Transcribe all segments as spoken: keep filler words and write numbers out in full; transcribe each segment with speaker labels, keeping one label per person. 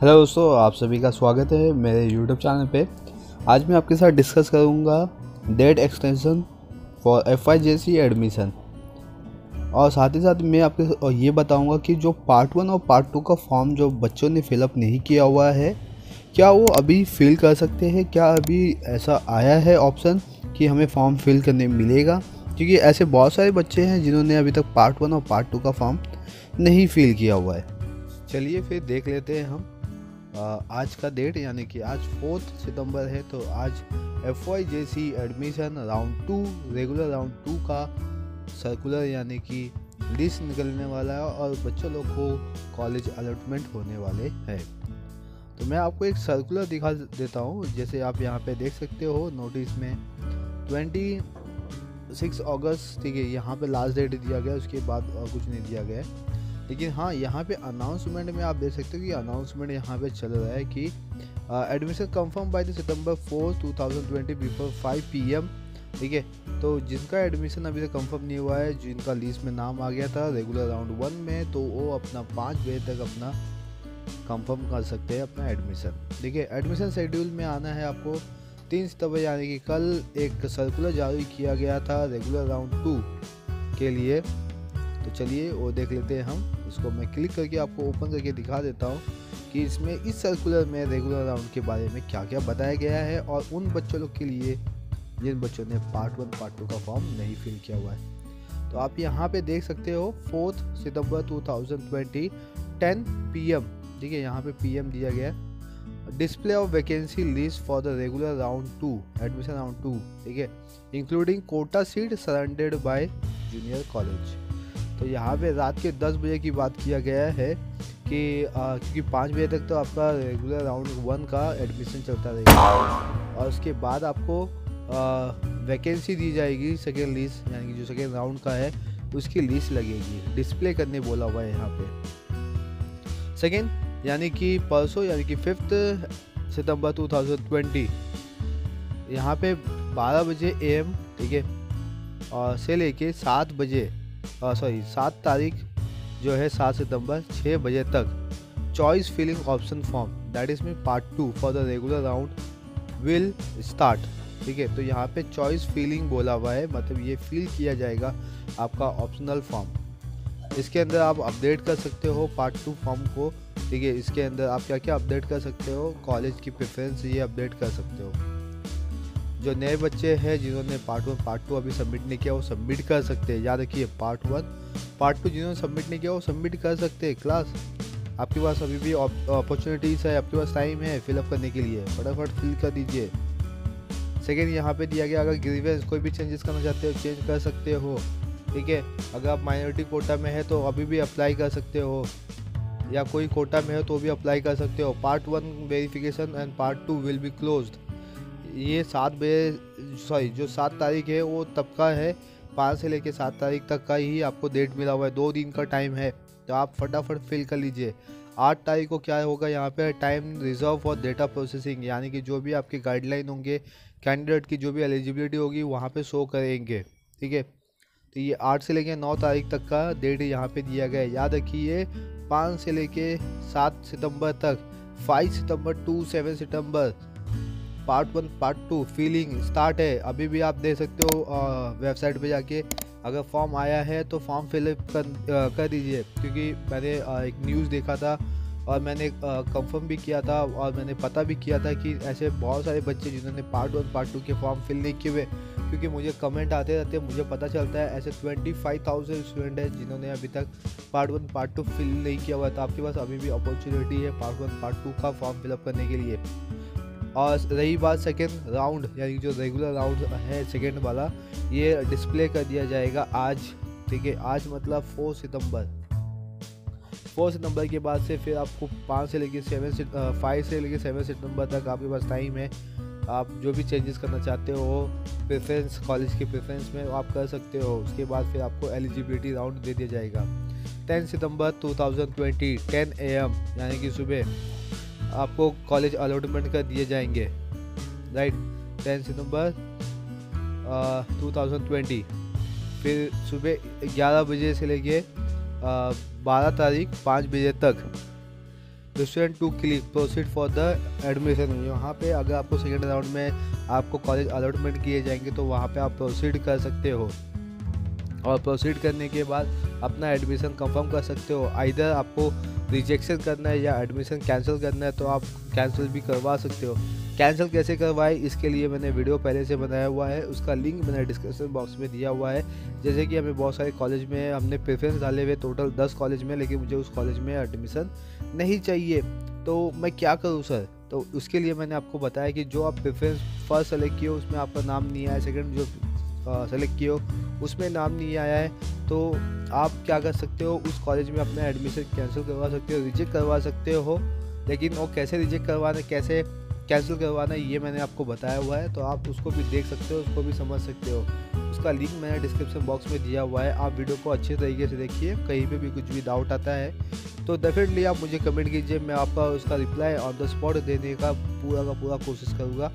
Speaker 1: Hello दोस्तों, आप सभी का स्वागत है मेरे यूट्यूब चैनल पे। आज मैं आपके साथ डिस्कस करूंगा date extension for F I J C admission, और साथ ही साथ मैं आपके ये बताऊंगा कि जो पार्ट वन और पार्ट टू का फॉर्म जो बच्चों ने फिलअप नहीं किया हुआ है, क्या वो अभी फिल कर सकते हैं। क्या अभी ऐसा आया है ऑप्शन कि हमें फॉर्म फिल करने मिलेगा, क्योंकि ऐसे बहुत सारे बच्चे हैं जिन्होंने अभी तक पार्ट वन और पार्ट टू का फॉर्म नहीं फिल किया हुआ है। चलिए फिर देख लेते हैं हम आज का डेट, यानी कि आज फोर्थ सितंबर है। तो आज F Y J C admission round two regular round two का सर्कुलर यानी कि लिस्ट निकलने वाला है और बच्चों लोग को कॉलेज अलॉटमेंट होने वाले हैं। तो मैं आपको एक सर्कुलर दिखा देता हूँ, जैसे आप यहाँ पे देख सकते हो नोटिस में छब्बीस अगस्त, ठीक है, यहाँ पे लास्ट डेट दिया गया, उसके बाद और कुछ नहीं दिया गया है। लेकिन हाँ, यहाँ पे अनाउंसमेंट में आप देख सकते हो कि अनाउंसमेंट यहाँ पे चल रहा है कि admission confirm by the September fourth two thousand twenty before five P M, ठीक है। तो जिनका एडमिशन अभी तक कंफर्म नहीं हुआ है, जिनका लिस्ट में नाम आ गया था रेगुलर राउंड वन में, तो वो अपना पाँच बजे तक अपना कंफर्म कर सकते हैं अपना एडमिशन, ठीक है। एडमिशन शेड्यूल में आना है आपको तीन सितंबर, यानी कि कल एक सर्कुलर जारी किया गया था रेगुलर राउंड टू के लिए। तो चलिए वो देख लेते हैं हम। इसको मैं क्लिक करके आपको ओपन करके दिखा देता हूँ कि इसमें इस सर्कुलर में रेगुलर राउंड के बारे में क्या क्या बताया गया है, और उन बच्चों लोग के लिए जिन बच्चों ने पार्ट वन पार्ट टू का फॉर्म नहीं फिल किया हुआ है। तो आप यहाँ पे देख सकते हो fourth September two thousand twenty ten P M, ठीक है, यहाँ पे पी एम दिया गया है। Display of vacancy list for the regular round two admission round two, ठीक है, including quota seat surrendered by junior college. तो यहाँ पे रात के दस बजे की बात किया गया है कि क्योंकि पाँच बजे तक तो आपका रेगुलर राउंड वन का एडमिशन चलता रहेगा, और उसके बाद आपको वैकेंसी दी जाएगी सेकेंड लिस्ट, यानी कि जो सेकेंड राउंड का है उसकी लिस्ट लगेगी। डिस्प्ले करने बोला हुआ है यहाँ पे सेकेंड, यानी कि परसों, यानी कि fifth September two thousand twenty, यहाँ पे बारह बजे ए एम, ठीक है, और से लेके सात बजे सॉरी सात तारीख जो है सात सितंबर छः बजे तक choice filling option form that is mean part two for the regular round will start, ठीक है। तो यहाँ पे चॉइस फिलिंग बोला हुआ है, मतलब ये फिल किया जाएगा आपका ऑप्शनल फॉर्म। इसके अंदर आप अपडेट कर सकते हो पार्ट टू फॉर्म को, ठीक है। इसके अंदर आप क्या क्या अपडेट कर सकते हो, कॉलेज की प्रेफरेंस ये अपडेट कर सकते हो। जो नए बच्चे हैं जिन्होंने पार्ट वन पार्ट टू अभी सबमिट नहीं किया वो सबमिट कर सकते हैं। याद रखिए, पार्ट वन पार्ट टू जिन्होंने सबमिट नहीं किया वो सबमिट कर सकते हैं। क्लास आपके पास अभी भी अपॉर्चुनिटीज़ है, आपके पास टाइम है फिलअप करने के लिए, फटाफट फिल कर दीजिए। सेकेंड, यहाँ पे दिया गया अगर ग्रीवेंस कोई भी चेंजेस करना चाहते हो चेंज कर सकते हो, ठीक है। अगर आप माइनॉरिटी कोटा में है तो अभी भी अप्लाई कर सकते हो, या कोई कोटा में है तो भी अप्लाई कर सकते हो। Part one verification and part two will be closed, ये सात बजे सॉरी जो सात तारीख है वो तब का है, पाँच से लेके सात तारीख तक का ही आपको डेट मिला हुआ है, दो दिन का टाइम है। तो आप फटाफट फिल कर लीजिए। आठ तारीख को क्या होगा, यहाँ पे time reserve for data processing, यानी कि जो भी आपके गाइडलाइन होंगे कैंडिडेट की, जो भी एलिजिबिलिटी होगी वहाँ पे शो करेंगे, ठीक है। तो ये आठ से लेके नौ तारीख तक का डेट यहाँ पे दिया गया है। याद रखिए, पाँच से लेके सात सितंबर तक, five September to seven September part one part two filling start है। अभी भी आप देख सकते हो वेबसाइट पे जाके, अगर फॉर्म आया है तो फॉर्म फिलअप कर कर दीजिए, क्योंकि मैंने आ, एक न्यूज़ देखा था और मैंने कंफर्म भी किया था और मैंने पता भी किया था कि ऐसे बहुत सारे बच्चे जिन्होंने पार्ट वन पार्ट टू के फॉर्म फिल नहीं किए हुए, क्योंकि मुझे कमेंट आते रहते हैं, मुझे पता चलता है ऐसे ट्वेंटी फाइव थाउजेंड स्टूडेंट है जिन्होंने अभी तक part one part two fill नहीं किया हुआ। तो आपके पास अभी भी अपॉर्चुनिटी है पार्ट वन पार्ट टू का फॉर्म फिलअप करने के लिए। और रही बात सेकेंड राउंड, यानी जो रेगुलर राउंड है सेकेंड वाला, ये डिस्प्ले कर दिया जाएगा आज, ठीक है। आज मतलब फोर सितंबर फोर सितंबर के बाद से फिर आपको पाँच से लेकर सेवन फाइव से लेकर सेवन सितंबर तक आपके पास टाइम है। आप जो भी चेंजेस करना चाहते हो प्रेफरेंस, कॉलेज के प्रेफरेंस में आप कर सकते हो। उसके बाद फिर आपको एलिजिबिलिटी राउंड दे दिया जाएगा। Ten September two thousand twenty ten A M, यानी कि सुबह आपको कॉलेज अलॉटमेंट कर दिए जाएंगे, right. Ten September two thousand twenty, फिर सुबह ग्यारह बजे से लेके बारह तारीख पाँच बजे तक the student to click proceed for the admission. यहाँ पे अगर आपको सेकेंड राउंड में आपको कॉलेज अलॉटमेंट किए जाएंगे तो वहाँ पे आप प्रोसीड कर सकते हो, और प्रोसीड करने के बाद अपना एडमिशन कंफर्म कर सकते हो। आइदर आपको रिजेक्शन करना है या एडमिशन कैंसिल करना है तो आप कैंसिल भी करवा सकते हो। कैंसिल कैसे करवाए इसके लिए मैंने वीडियो पहले से बनाया हुआ है, उसका लिंक मैंने डिस्क्रिप्शन बॉक्स में दिया हुआ है। जैसे कि हमें बहुत सारे कॉलेज में हमने प्रेफरेंस डाले हुए टोटल दस कॉलेज में, लेकिन मुझे उस कॉलेज में एडमिशन नहीं चाहिए तो मैं क्या करूँ सर। तो उसके लिए मैंने आपको बताया कि जो आप प्रेफरेंस फर्स्ट सेलेक्ट किए उसमें आपका नाम नहीं आया, सेकेंड जो सेलेक्ट किए हो उसमें नाम नहीं आया है, तो आप क्या कर सकते हो, उस कॉलेज में अपना एडमिशन कैंसिल करवा सकते हो, रिजेक्ट करवा सकते हो। लेकिन वो कैसे रिजेक्ट करवाना, कैसे कैंसिल करवाना, ये मैंने आपको बताया हुआ है, तो आप उसको भी देख सकते हो, उसको भी समझ सकते हो। उसका लिंक मैंने डिस्क्रिप्शन बॉक्स में दिया हुआ है। आप वीडियो को अच्छे तरीके से देखिए, कहीं पे भी कुछ भी डाउट आता है तो डेफिनेटली आप मुझे कमेंट कीजिए, मैं आपका उसका रिप्लाई ऑन द स्पॉट देने का पूरा का पूरा कोशिश करूँगा।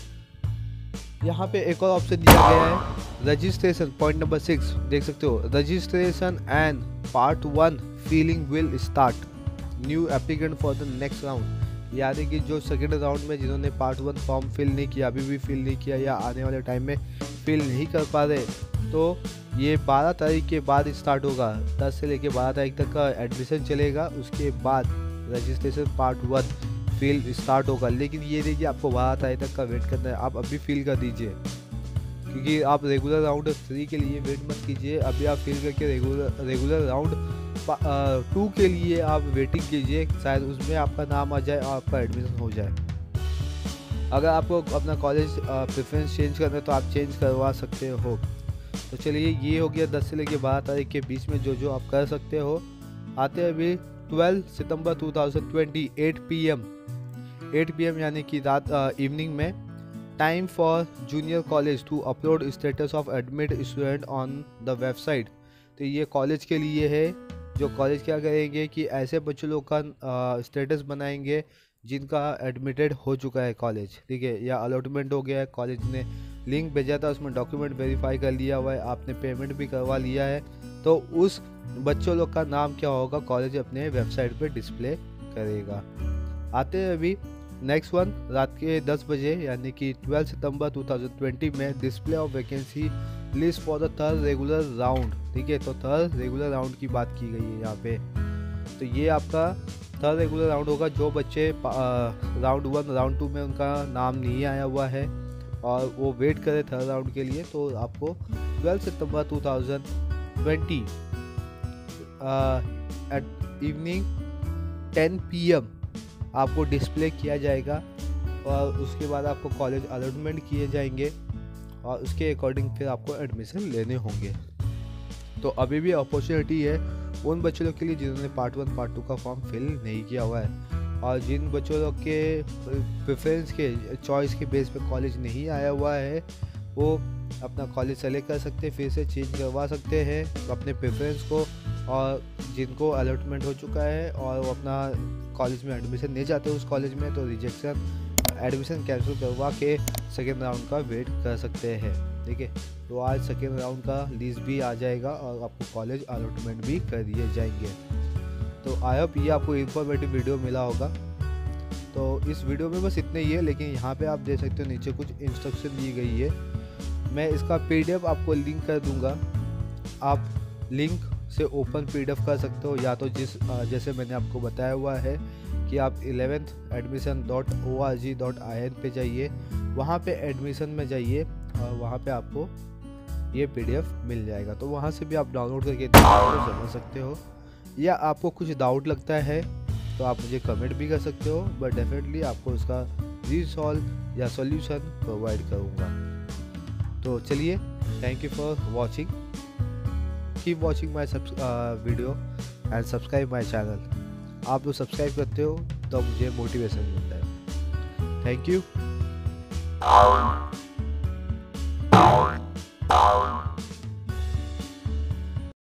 Speaker 1: यहाँ पे एक और ऑप्शन दिया गया है रजिस्ट्रेशन, पॉइंट नंबर सिक्स देख सकते हो, registration and part one filling will start new applicant for the next round. यानी कि जो सेकेंड राउंड में जिन्होंने पार्ट वन फॉर्म फिल नहीं किया, अभी भी फिल नहीं किया या आने वाले टाइम में फिल नहीं कर पा रहे, तो ये बारह तारीख के बाद स्टार्ट होगा। दस से लेकर बारह तारीख तक का एडमिशन चलेगा, उसके बाद registration part one fill start होगा। लेकिन ये देखिए आपको बारह तारीख तक का वेट करना है, आप अभी फील कर दीजिए, क्योंकि आप रेगुलर राउंड थ्री के लिए वेट मत कीजिए, अभी आप फील करके रेगुलर रेगुलर राउंड टू के लिए आप वेटिंग कीजिए, शायद उसमें आपका नाम आ जाए और आपका एडमिशन हो जाए। अगर आपको अपना कॉलेज प्रेफरेंस चेंज करना है तो आप चेंज करवा सकते हो। तो चलिए ये हो गया दस से लेकर बारह तारीख के बीच में जो जो आप कर सकते हो। आते हैं अभी बारह सितंबर दो हज़ार बीस eight P M eight P M यानी कि रात इवनिंग में, time for junior college to upload status of admit student on the website. तो ये कॉलेज के लिए है, जो कॉलेज क्या करेंगे कि ऐसे बच्चों लोग का स्टेटस बनाएंगे जिनका एडमिटेड हो चुका है कॉलेज, ठीक है, या अलॉटमेंट हो गया है, कॉलेज ने लिंक भेजा था, उसमें डॉक्यूमेंट वेरीफाई कर लिया हुआ है, आपने पेमेंट भी करवा लिया है, तो उस बच्चों लोग का नाम क्या होगा कॉलेज अपने वेबसाइट पे डिस्प्ले करेगा। आते हैं अभी नेक्स्ट वन रात के दस बजे यानी कि बारह सितंबर दो हज़ार बीस में display of vacancy list for the third regular round, ठीक है, तो थर्ड रेगुलर राउंड की बात की गई है यहाँ पे। तो ये आपका थर्ड रेगुलर राउंड होगा, जो बच्चे राउंड वन राउंड टू में उनका नाम नहीं आया हुआ है और वो वेट करे थर्ड राउंड के लिए, तो आपको बारह सितंबर दो हज़ार बीस at evening ten P M आपको डिस्प्ले किया जाएगा और उसके बाद आपको कॉलेज अलॉटमेंट किए जाएंगे और उसके अकॉर्डिंग फिर आपको एडमिशन लेने होंगे। तो अभी भी अपॉर्चुनिटी है उन बच्चों लोग के लिए जिन्होंने पार्ट वन पार्ट टू का फॉर्म फिल नहीं किया हुआ है, और जिन बच्चों लोग के प्रेफरेंस के चॉइस के बेस पे कॉलेज नहीं आया हुआ है वो अपना कॉलेज सेलेक्ट कर सकते हैं, फिर से चेंज करवा सकते हैं अपने प्रेफरेंस को। और जिनको अलॉटमेंट हो चुका है और वो अपना कॉलेज में एडमिशन नहीं चाहते उस कॉलेज में, तो रिजेक्शन एडमिशन कैंसिल करवा के सेकेंड राउंड का वेट कर सकते हैं, ठीक है। तो आज सेकेंड राउंड का लिस्ट भी आ जाएगा और आपको कॉलेज अलॉटमेंट भी कर दिए जाएंगे। तो आई होप ये आपको इन्फॉर्मेटिव वीडियो मिला होगा। तो इस वीडियो में बस इतने ही है, लेकिन यहाँ पे आप देख सकते हो नीचे कुछ इंस्ट्रक्शन दी गई है, मैं इसका पीडीएफ आपको लिंक कर दूंगा, आप लिंक से ओपन पीडीएफ कर सकते हो, या तो जिस जैसे मैंने आपको बताया हुआ है कि आप eleventh admission dot O R G dot I N पे जाइए, वहाँ पे एडमिशन में जाइए और वहाँ पे आपको ये पीडीएफ मिल जाएगा, तो वहाँ से भी आप डाउनलोड करके समझ सकते हो। या आपको कुछ डाउट लगता है तो आप मुझे कमेंट भी कर सकते हो, बट डेफिनेटली आपको उसका रिसॉल्व या सॉल्यूशन प्रोवाइड करूँगा। तो चलिए, thank you for watching, keep watching my video and subscribe my channel. आप लोग सब्सक्राइब करते हो तो मुझे मोटिवेशन मिलता है। Thank you.